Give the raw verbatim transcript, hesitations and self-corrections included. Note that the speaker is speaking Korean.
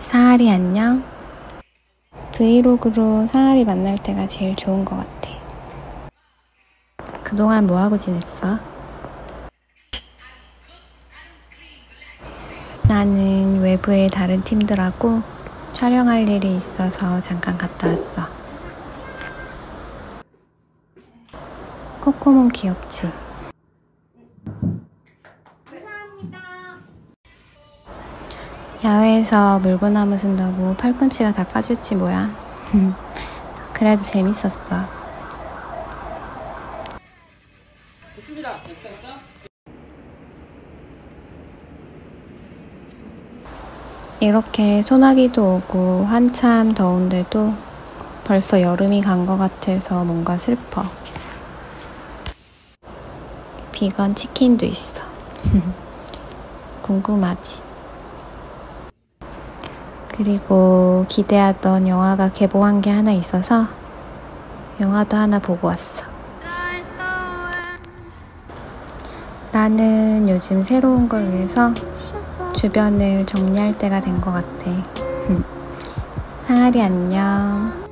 상아리 안녕. 브이로그로 상아리 만날 때가 제일 좋은 것 같아. 그동안 뭐하고 지냈어? 나는 외부의 다른 팀들하고 촬영할 일이 있어서 잠깐 갔다 왔어. 코코몬 귀엽지? 야외에서 물구나무 쓴다고 팔꿈치가 다 까졌지 뭐야. 그래도 재밌었어. 이렇게 소나기도 오고 한참 더운데도 벌써 여름이 간 것 같아서 뭔가 슬퍼. 비건 치킨도 있어. 궁금하지? 그리고 기대하던 영화가 개봉한 게 하나 있어서 영화도 하나 보고 왔어. 나는 요즘 새로운 걸 위해서 주변을 정리할 때가 된 것 같아. 상아리 안녕.